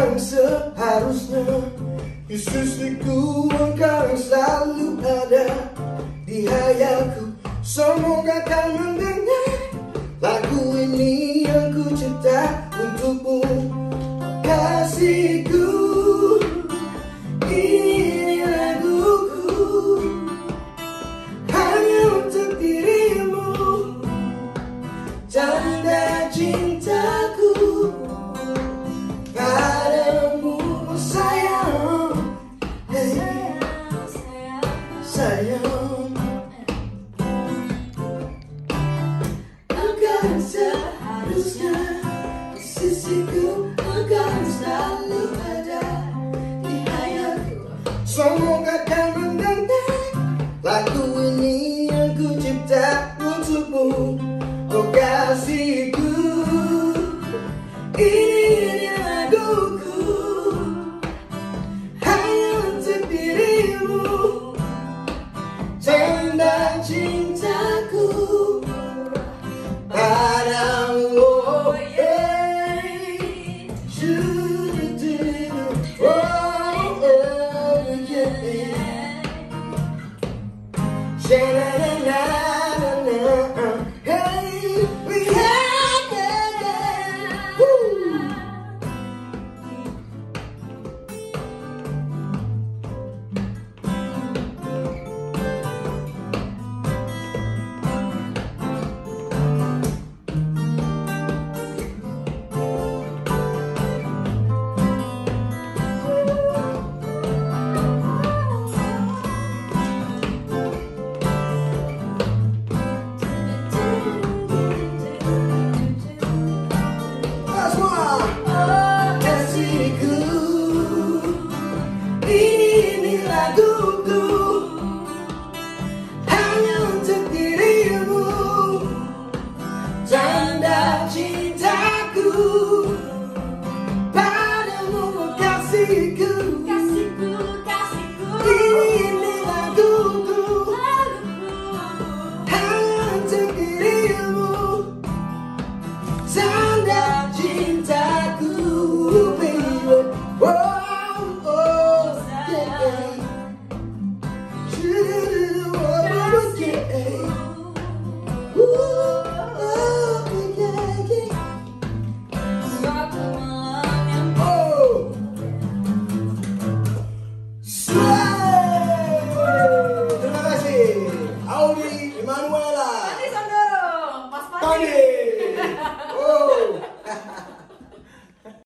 yang seharusnya. Istriku, engkau yang selalu ada di hayalku. Semoga kau mendengar lagu ini yang ku cipta untukmu, kasihku. Ini laguku hanya untuk dirimu, tanda cintaku padamu, sayang. Hey, sayang, engkau seharusnya di sisiku, engkau selalu ada di hayalku. Semoga kau mendengar lagu ini yang ku cipta untukmu, oh kasihku. Ini laguku hanya untuk dirimu, tanda cintaku padamu. Oh yeah, oh yeah. Sha-na-na-na-na-na. Hey, we had that. Woo. Ini laguku hanya untuk dirimu, tanda cintaku padamu, kasihku. Ini laguku hanya untuk dirimu, tanda cintaku, baby. Oh, oh, yeah.